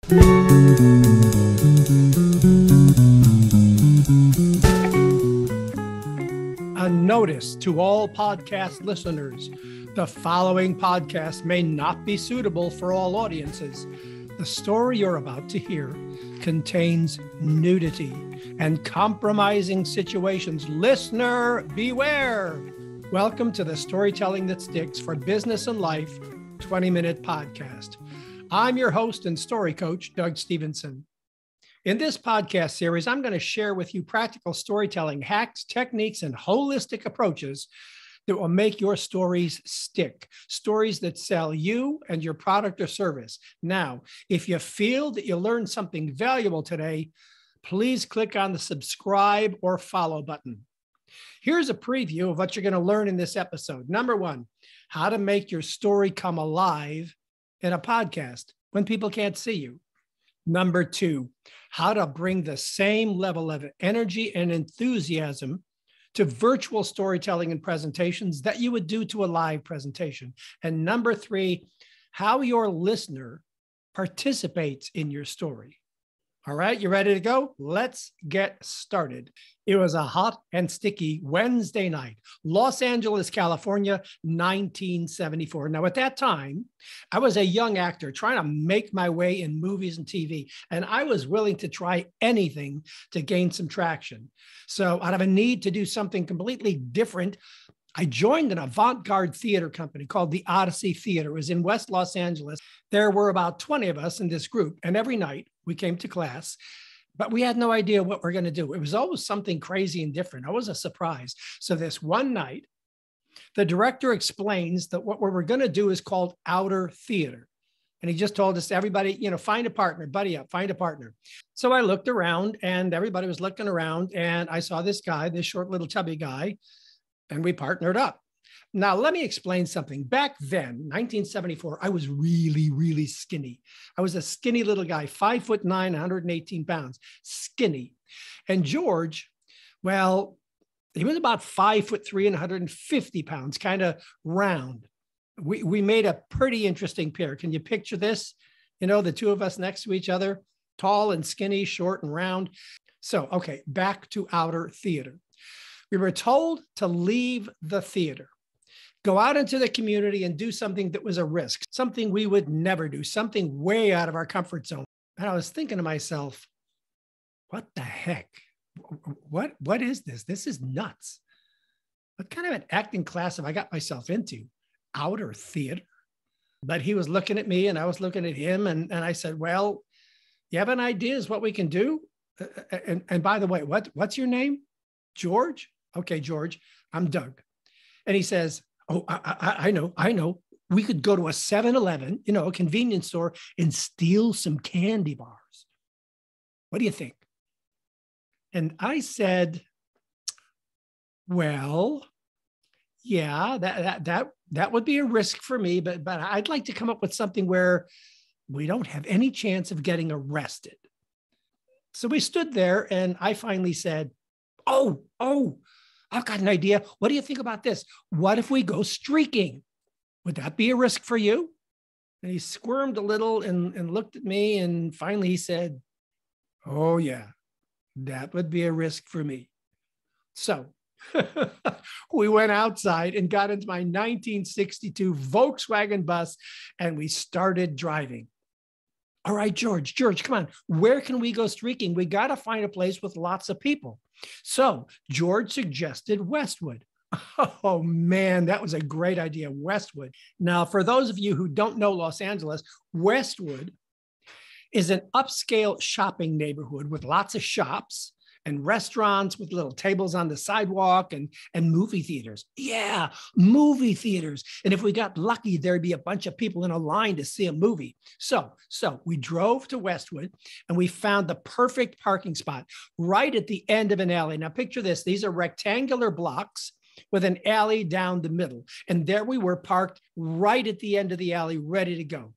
A notice to all podcast listeners. The following podcast may not be suitable for all audiences. The story you're about to hear contains nudity and compromising situations. Listener, beware. Welcome to the Storytelling That Sticks for Business and Life 20-Minute Podcast. I'm your host and story coach, Doug Stevenson. In this podcast series, I'm going to share with you practical storytelling hacks, techniques, and holistic approaches that will make your stories stick, stories that sell you and your product or service. Now, if you feel that you learned something valuable today, please click on the subscribe or follow button. Here's a preview of what you're going to learn in this episode. Number one, how to make your story come alive in a podcast when people can't see you. Number two, how to bring the same level of energy and enthusiasm to virtual storytelling and presentations that you would do to a live presentation. And number three, how your listener participates in your story. All right, you ready to go? Let's get started. It was a hot and sticky Wednesday night, Los Angeles, California, 1974. Now, at that time, I was a young actor trying to make my way in movies and TV, and I was willing to try anything to gain some traction. So out of a need to do something completely different, I joined an avant-garde theater company called the Odyssey Theater. It was in West Los Angeles. There were about 20 of us in this group, and every night we came to class, but we had no idea what we're going to do. It was always something crazy and different. It was a surprise. So this one night, the director explains that what we were going to do is called outer theater. And he just told us, everybody, find a partner, buddy up, find a partner. So I looked around and everybody was looking around and I saw this guy, this short little chubby guy, and we partnered up. Now, let me explain something. Back then, 1974, I was really, really skinny. I was a skinny little guy, 5'9", 118 pounds, skinny. And George, well, he was about 5'3" and 150 pounds, kind of round. We made a pretty interesting pair. Can you picture this? The two of us next to each other, tall and skinny, short and round. So, okay, back to outer theater. We were told to leave the theater, go out into the community and do something that was a risk, something we would never do, something way out of our comfort zone. And I was thinking to myself, what the heck? What is this? This is nuts. What kind of an acting class have I got myself into? Outer theater? But he was looking at me and I was looking at him and I said, well, you have an idea is what we can do? And by the way, what's your name? George? Okay, George, I'm Doug. And he says, oh, I know. We could go to a 7-Eleven, a convenience store and steal some candy bars. What do you think? And I said, well, yeah, that would be a risk for me, but I'd like to come up with something where we don't have any chance of getting arrested. So we stood there and I finally said, Oh, I've got an idea. What do you think about this? What if we go streaking? Would that be a risk for you? And he squirmed a little and looked at me. And finally he said, oh yeah, that would be a risk for me. So we went outside and got into my 1962 Volkswagen bus and we started driving. All right, George, come on. Where can we go streaking? We got to find a place with lots of people. So George suggested Westwood. Oh man, that was a great idea, Westwood. Now, for those of you who don't know Los Angeles, Westwood is an upscale shopping neighborhood with lots of shops and restaurants with little tables on the sidewalk and movie theaters. Yeah, movie theaters. And if we got lucky, there'd be a bunch of people in a line to see a movie. So we drove to Westwood and we found the perfect parking spot right at the end of an alley. Now picture this. These are rectangular blocks with an alley down the middle. And there we were parked right at the end of the alley, ready to go.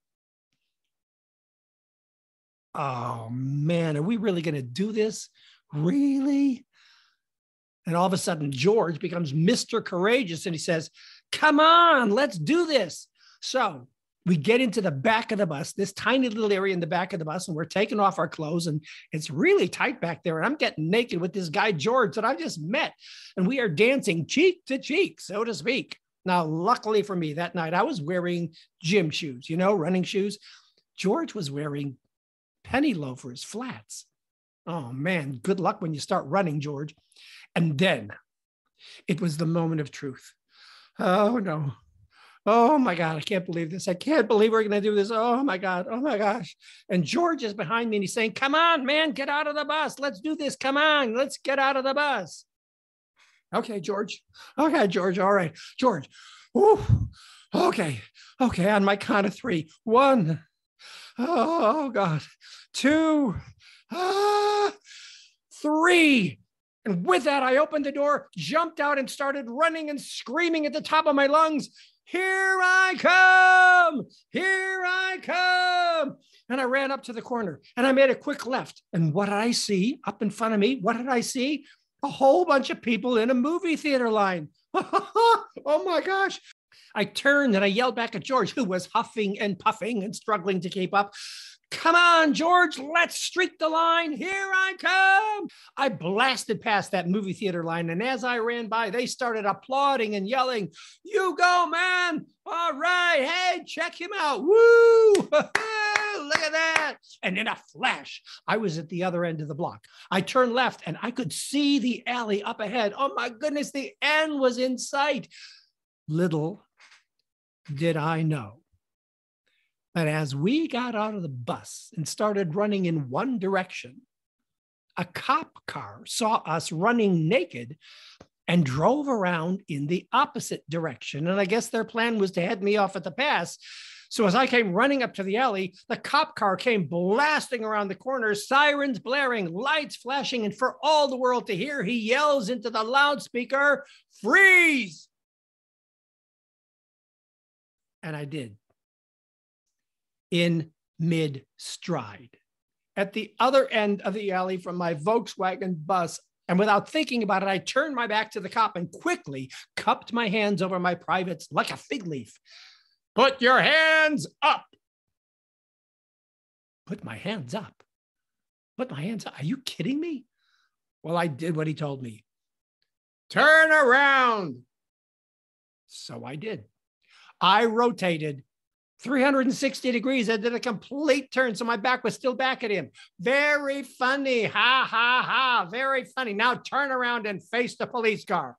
Oh man, are we really going to do this? Really? And all of a sudden, George becomes Mr. Courageous and he says, come on, let's do this. So We get into the back of the bus, this tiny little area in the back of the bus, and we're taking off our clothes, and it's really tight back there. And I'm getting naked with this guy, George, that I just met. And we are dancing cheek to cheek, so to speak. Now, luckily for me, that night, I was wearing gym shoes, running shoes. George was wearing penny loafers, flats. Oh, man, good luck when you start running, George. And then it was the moment of truth. Oh, no. Oh my God, I can't believe this. I can't believe we're going to do this. Oh my God. Oh my gosh. And George is behind me and he's saying, come on, man, get out of the bus. Let's do this. Come on, let's get out of the bus. Okay, George. Okay, George. All right, George. Ooh. Okay. Okay. On my count of 3. 1. Oh God. 2. 3. And with that, I opened the door, jumped out and started running and screaming at the top of my lungs. Here I come! Here I come! And I ran up to the corner and I made a quick left. And what did I see up in front of me? What did I see? A whole bunch of people in a movie theater line. Oh my gosh. I turned and I yelled back at George, who was huffing and puffing and struggling to keep up. Come on, George, let's streak the line. Here I come. I blasted past that movie theater line. And as I ran by, they started applauding and yelling, you go, man. All right. Hey, check him out. Woo. Look at that. And in a flash, I was at the other end of the block. I turned left and I could see the alley up ahead. Oh my goodness, the end was in sight. Little did I know. But as we got out of the bus and started running in one direction, a cop car saw us running naked and drove around in the opposite direction. And I guess their plan was to head me off at the pass. So as I came running up to the alley, the cop car came blasting around the corner, sirens blaring, lights flashing, and for all the world to hear, he yells into the loudspeaker, freeze! And I did. In mid-stride, at the other end of the alley from my Volkswagen bus. And without thinking about it, I turned my back to the cop and quickly cupped my hands over my privates like a fig leaf. Put your hands up. Put my hands up. Put my hands up. Are you kidding me? Well, I did what he told me. Turn around. So I did. I rotated 360 degrees. I did a complete turn, so my back was still back at him. Very funny. Ha, ha, ha. Very funny. Now turn around and face the police car.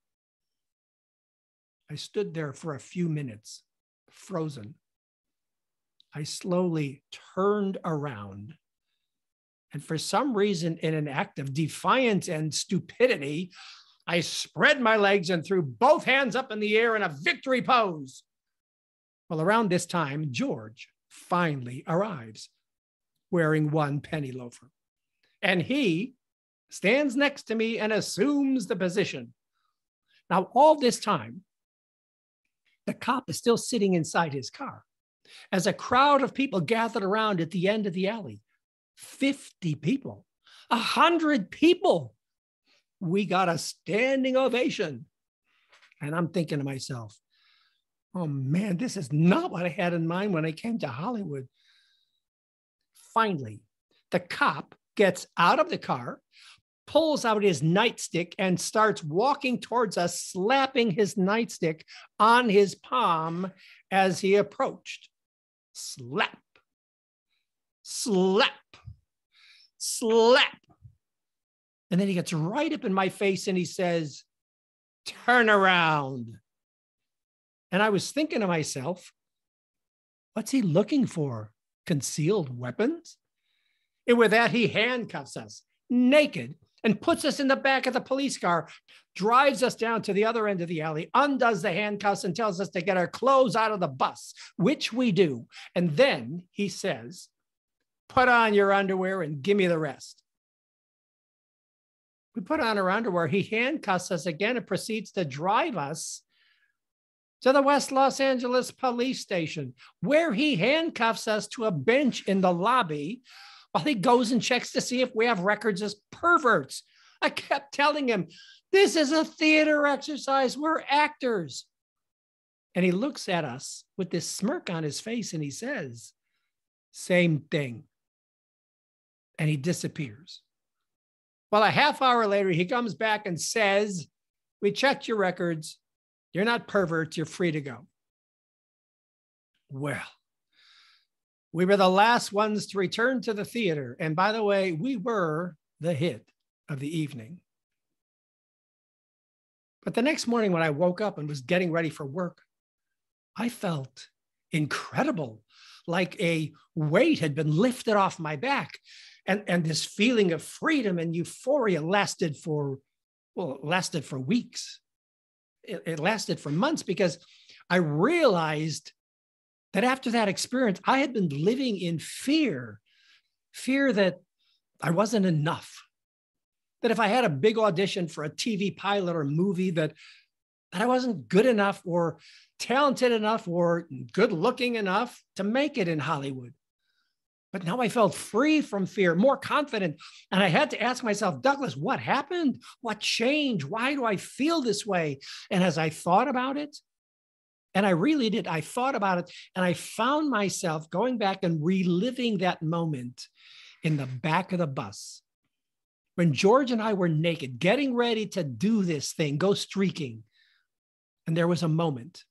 I stood there for a few minutes, frozen. I slowly turned around. And for some reason, in an act of defiance and stupidity, I spread my legs and threw both hands up in the air in a victory pose. Well, around this time, George finally arrives wearing one penny loafer. And he stands next to me and assumes the position. Now, all this time, the cop is still sitting inside his car as a crowd of people gathered around at the end of the alley. 50 people, 100 people. We got a standing ovation. And I'm thinking to myself, oh man, this is not what I had in mind when I came to Hollywood. Finally, the cop gets out of the car, pulls out his nightstick and starts walking towards us, slapping his nightstick on his palm as he approached. Slap, slap, slap. And then he gets right up in my face and he says, turn around. And I was thinking to myself, what's he looking for? Concealed weapons? And with that, he handcuffs us naked and puts us in the back of the police car, drives us down to the other end of the alley, undoes the handcuffs and tells us to get our clothes out of the bus, which we do. And then he says, put on your underwear and give me the rest. We put on our underwear. He handcuffs us again and proceeds to drive us to the West Los Angeles police station, where he handcuffs us to a bench in the lobby while he goes and checks to see if we have records as perverts. I kept telling him, this is a theater exercise. We're actors. And he looks at us with this smirk on his face and he says, same thing. And he disappears. Well, a half hour later, he comes back and says, we checked your records. You're not perverts. You're free to go. Well, we were the last ones to return to the theater. And by the way, we were the hit of the evening. But the next morning when I woke up and was getting ready for work, I felt incredible, like a weight had been lifted off my back. And this feeling of freedom and euphoria lasted for weeks. It lasted for months because I realized that after that experience, I had been living in fear that I wasn't enough, that if I had a big audition for a TV pilot or movie, that I wasn't good enough or talented enough or good looking enough to make it in Hollywood. But now I felt free from fear, more confident. And I had to ask myself, Douglas, what happened? What changed? Why do I feel this way? And as I thought about it, and I really did, I thought about it, and I found myself going back and reliving that moment in the back of the bus when George and I were naked, getting ready to do this thing, go streaking. And there was a moment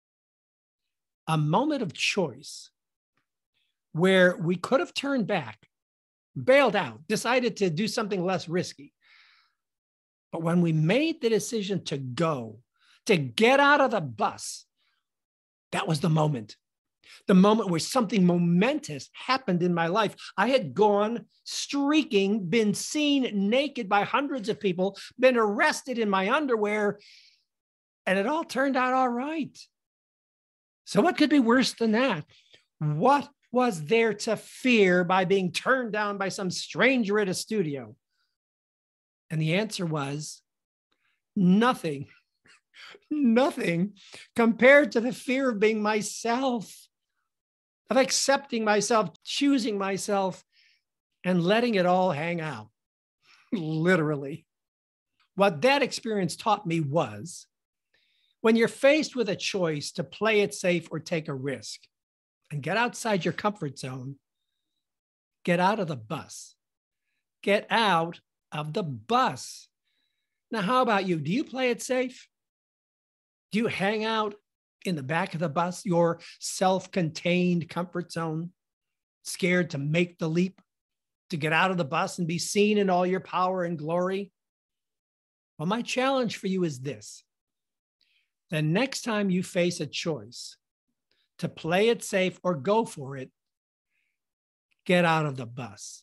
of choice where we could have turned back, bailed out, decided to do something less risky. But when we made the decision to go, to get out of the bus, that was the moment where something momentous happened in my life. I had gone streaking, been seen naked by hundreds of people, been arrested in my underwear, and it all turned out all right. So what could be worse than that? What was there to fear by being turned down by some stranger at a studio? And the answer was nothing. Nothing compared to the fear of being myself, of accepting myself, choosing myself, and letting it all hang out, literally. What that experience taught me was when you're faced with a choice to play it safe or take a risk and get outside your comfort zone, get out of the bus. Get out of the bus. Now, how about you? Do you play it safe? Do you hang out in the back of the bus, your self-contained comfort zone, scared to make the leap, to get out of the bus and be seen in all your power and glory? Well, my challenge for you is this. The next time you face a choice to play it safe or go for it, get out of the bus.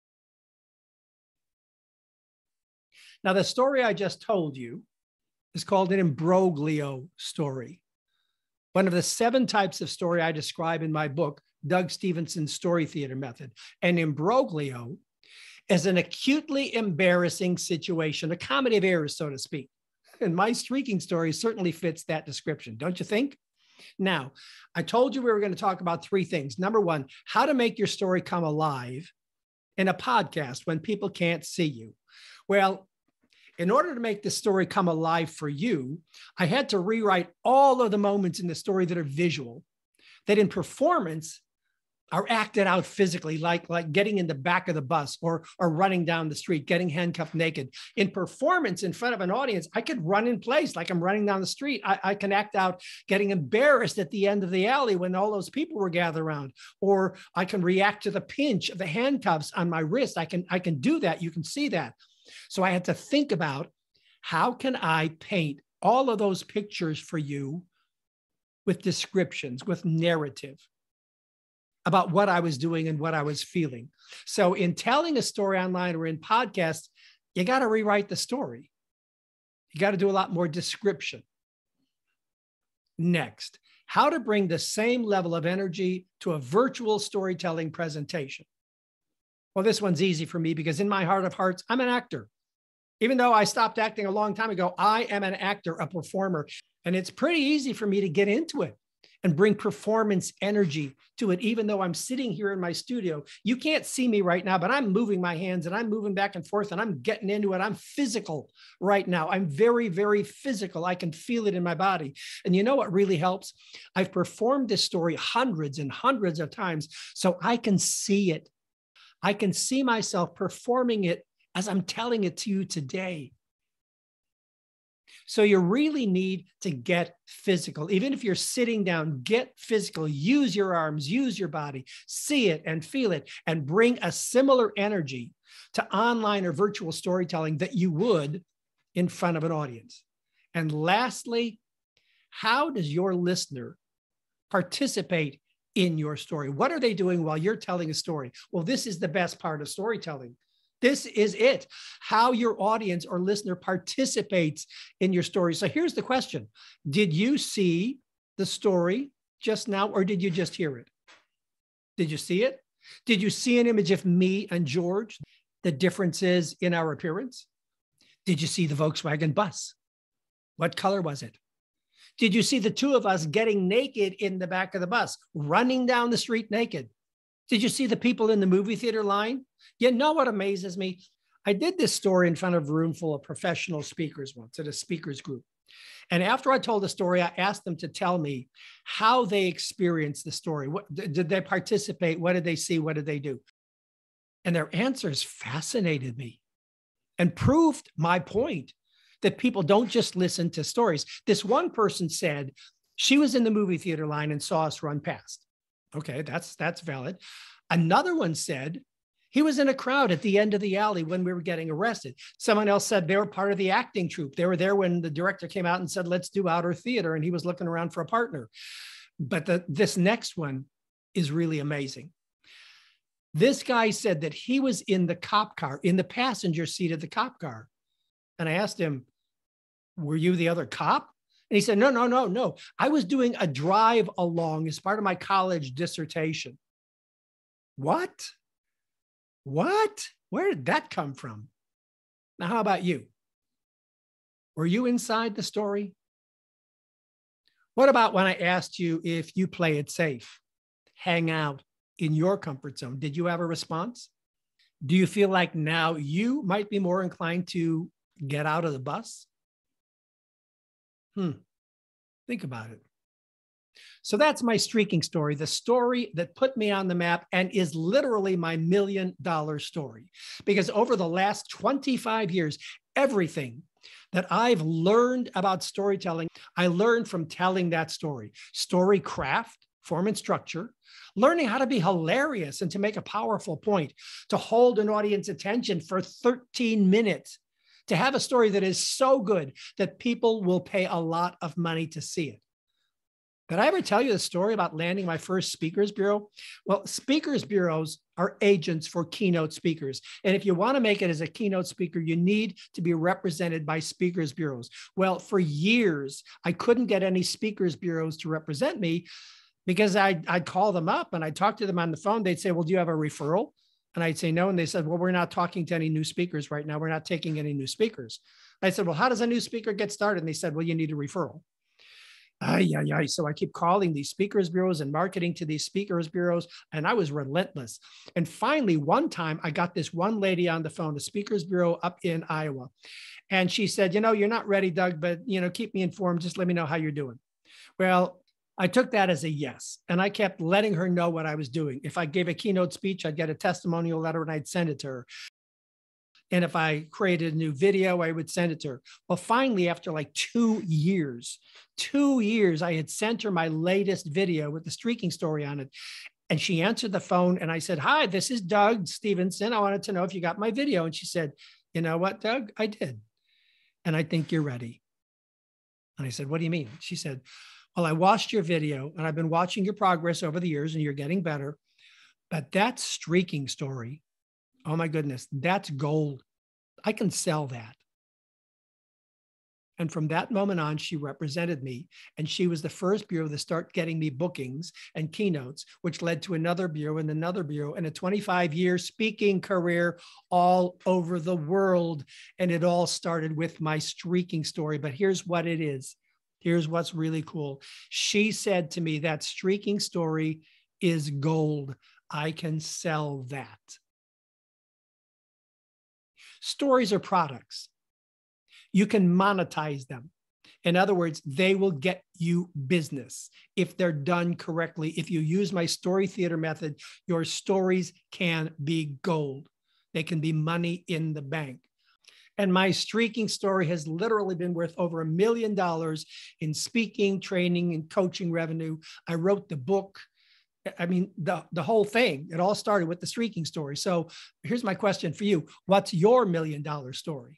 Now, the story I just told you is called an imbroglio story. One of the 7 types of story I describe in my book, Doug Stevenson's Story Theater Method. An imbroglio is an acutely embarrassing situation, a comedy of errors, so to speak. And my streaking story certainly fits that description, don't you think? Now, I told you we were going to talk about 3 things. Number 1, how to make your story come alive in a podcast when people can't see you. Well, in order to make this story come alive for you, I had to rewrite all of the moments in the story that are visual, that in performance are acted out physically, like getting in the back of the bus or running down the street, getting handcuffed naked. In performance in front of an audience, I could run in place like I'm running down the street. I can act out getting embarrassed at the end of the alley when all those people were gathered around, or I can react to the pinch of the handcuffs on my wrist. I can do that. You can see that. So I had to think about how can I paint all of those pictures for you with descriptions, with narrative about what I was doing and what I was feeling. So in telling a story online or in podcasts, you got to rewrite the story. You got to do a lot more description. Next, how to bring the same level of energy to a virtual storytelling presentation. Well, this one's easy for me because in my heart of hearts, I'm an actor. Even though I stopped acting a long time ago, I am an actor, a performer, and it's pretty easy for me to get into it and bring performance energy to it, even though I'm sitting here in my studio. You can't see me right now, but I'm moving my hands and I'm moving back and forth and I'm getting into it. I'm physical right now. I'm very, very physical. I can feel it in my body. And you know what really helps? I've performed this story hundreds and hundreds of times, so I can see it. I can see myself performing it as I'm telling it to you today. So you really need to get physical. Even if you're sitting down, get physical, use your arms, use your body, see it and feel it, and bring a similar energy to online or virtual storytelling that you would in front of an audience. And lastly, how does your listener participate in your story? What are they doing while you're telling a story? Well, this is the best part of storytelling. This is it, how your audience or listener participates in your story. So here's the question. Did you see the story just now, or did you just hear it? Did you see it? Did you see an image of me and George, the differences in our appearance? Did you see the Volkswagen bus? What color was it? Did you see the two of us getting naked in the back of the bus, running down the street naked? Did you see the people in the movie theater line? You know what amazes me? I did this story in front of a room full of professional speakers once at a speakers group. And after I told the story, I asked them to tell me how they experienced the story. What, did they participate? What did they see? What did they do? And their answers fascinated me and proved my point that people don't just listen to stories. This one person said she was in the movie theater line and saw us run past. Okay, that's valid. Another one said he was in a crowd at the end of the alley when we were getting arrested. Someone else said they were part of the acting troupe. They were there when the director came out and said, let's do outer theater. And he was looking around for a partner. But this next one is really amazing. This guy said that he was in the cop car, in the passenger seat of the cop car. And I asked him, were you the other cop? And he said, no. I was doing a drive along as part of my college dissertation. What? Where did that come from? Now, how about you? Were you inside the story? What about when I asked you if you play it safe, hang out in your comfort zone? Did you have a response? Do you feel like now you might be more inclined to get out of the bus? Think about it. So that's my streaking story, the story that put me on the map and is literally my $1 million story. Because over the last 25 years, everything that I've learned about storytelling, I learned from telling that story. Story craft, form and structure, learning how to be hilarious and to make a powerful point, to hold an audience attention for 13 minutes, to have a story that is so good that people will pay a lot of money to see it. Did I ever tell you the story about landing my first speakers bureau? Well, speakers bureaus are agents for keynote speakers. And if you want to make it as a keynote speaker, you need to be represented by speakers bureaus. Well, for years, I couldn't get any speakers bureaus to represent me because I'd call them up and I'd talk to them on the phone. They'd say, well, do you have a referral? And I'd say no. And they said, well, we're not talking to any new speakers right now. We're not taking any new speakers. I said, well, how does a new speaker get started? And they said, well, you need a referral. So I keep calling these speakers bureaus and marketing to these speakers bureaus, and I was relentless. And finally, one time I got this one lady on the phone, a speakers bureau up in Iowa. And she said, you're not ready, Doug, but, keep me informed. Just let me know how you're doing. Well, I took that as a yes. And I kept letting her know what I was doing. If I gave a keynote speech, I'd get a testimonial letter and I'd send it to her. And if I created a new video, I would send it to her. Well, finally, after like 2 years, I had sent her my latest video with the streaking story on it. And she answered the phone and I said, hi, this is Doug Stevenson. I wanted to know if you got my video. And she said, you know what, Doug, I did. And I think you're ready. And I said, what do you mean? She said, well, I watched your video and I've been watching your progress over the years and you're getting better. But that streaking story, oh my goodness, that's gold. I can sell that. And from that moment on, she represented me. And she was the first bureau to start getting me bookings and keynotes, which led to another bureau and a 25-year speaking career all over the world. And it all started with my streaking story. But here's what it is. Here's what's really cool. She said to me, that streaking story is gold. I can sell that. Stories are products. You can monetize them. In other words, they will get you business if they're done correctly. If you use my story theater method, your stories can be gold. They can be money in the bank. And my streaking story has literally been worth over $1 million in speaking, training, and coaching revenue. I wrote the book. I mean, the whole thing, it all started with the streaking story. So here's my question for you. What's your $1 million story?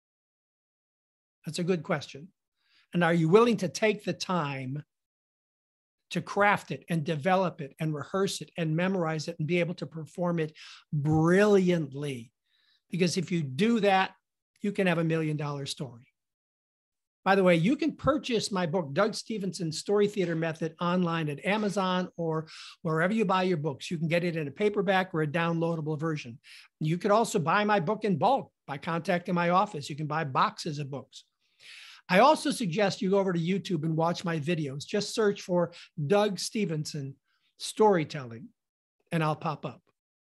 That's a good question. And are you willing to take the time to craft it and develop it and rehearse it and memorize it and be able to perform it brilliantly? Because if you do that, you can have $1 million story. By the way, you can purchase my book, Doug Stevenson's Story Theater Method, online at Amazon or wherever you buy your books. You can get it in a paperback or a downloadable version. You could also buy my book in bulk by contacting my office. You can buy boxes of books. I also suggest you go over to YouTube and watch my videos. Just search for Doug Stevenson Storytelling, and I'll pop up.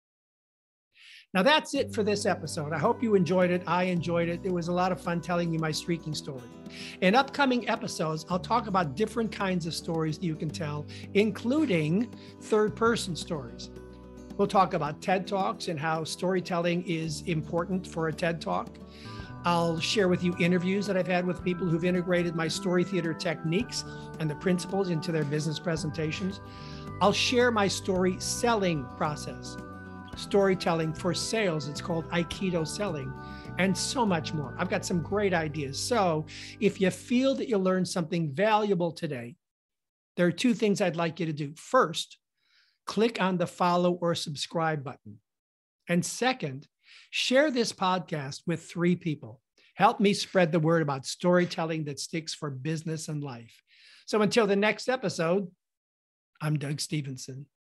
Now, that's it for this episode. I hope you enjoyed it. I enjoyed it. It was a lot of fun telling you my streaking story. In upcoming episodes, I'll talk about different kinds of stories that you can tell, including third-person stories. We'll talk about TED Talks and how storytelling is important for a TED Talk. I'll share with you interviews that I've had with people who've integrated my story theater techniques and the principles into their business presentations. I'll share my story selling process, storytelling for sales. It's called Aikido selling, and so much more. I've got some great ideas. So if you feel that you learned something valuable today, there are two things I'd like you to do. First, click on the follow or subscribe button. And second, share this podcast with 3 people. Help me spread the word about storytelling that sticks for business and life. So until the next episode, I'm Doug Stevenson.